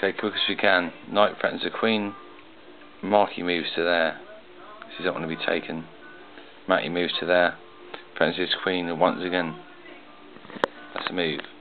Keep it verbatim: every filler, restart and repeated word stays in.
Okay, quick as we can. Knight threatens the queen. Marky moves to there. He doesn't want to be taken. Matty moves to there. Threatens his queen once again. That's a move.